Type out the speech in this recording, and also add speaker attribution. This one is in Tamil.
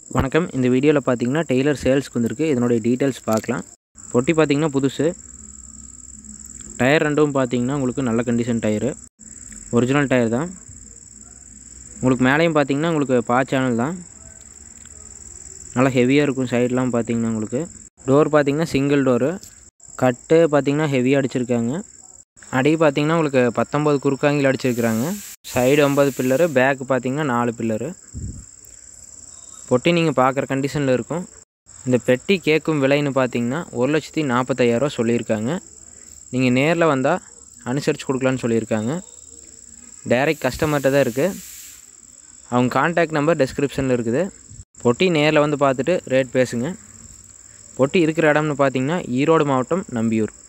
Speaker 1: வணக்கம். இந்த வீடியோவில் பார்த்தீங்கன்னா டெய்லர் சேல்ஸ்க்கு வந்திருக்கு. இதனுடைய டீட்டெயில்ஸ் பார்க்கலாம். பொட்டி பார்த்தீங்கன்னா புதுசு. டயர் ரெண்டும் பார்த்தீங்கன்னா உங்களுக்கு நல்ல கண்டிஷன் டயரு, ஒரிஜினல் டயர் தான். உங்களுக்கு மேலேயும் பார்த்தீங்கன்னா உங்களுக்கு பா சேனல் தான், நல்லா ஹெவியாக இருக்கும். சைட்லாம் பார்த்தீங்கன்னா உங்களுக்கு டோர் பார்த்தீங்கன்னா சிங்கிள் டோரு. கட்டு பார்த்தீங்கன்னா ஹெவியாக அடிச்சிருக்காங்க. அடி பார்த்தீங்கன்னா உங்களுக்கு 19 குறுக்காங்கில் அடிச்சிருக்கிறாங்க. சைடு 9 பில்லரு, பேக்கு பார்த்தீங்கன்னா 4 பில்லரு. பொட்டி நீங்கள் பார்க்குற கண்டிஷனில் இருக்கும். இந்த பெட்டி கேட்கும் விலைன்னு பார்த்தீங்கன்னா 1,45,000 சொல்லியிருக்காங்க. நீங்கள் நேரில் வந்தால் அனுசரித்து கொடுக்கலான்னு சொல்லியிருக்காங்க. டைரெக்ட் கஸ்டமர்கிட்ட தான் இருக்குது. அவங்க கான்டாக்ட் நம்பர் டிஸ்கிரிப்ஷனில் இருக்குது. பொட்டி நேரில் வந்து பார்த்துட்டு ரேட் பேசுங்க. பொட்டி இருக்கிற இடம்னு பார்த்தீங்கன்னா ஈரோடு மாவட்டம், நம்பியூர்.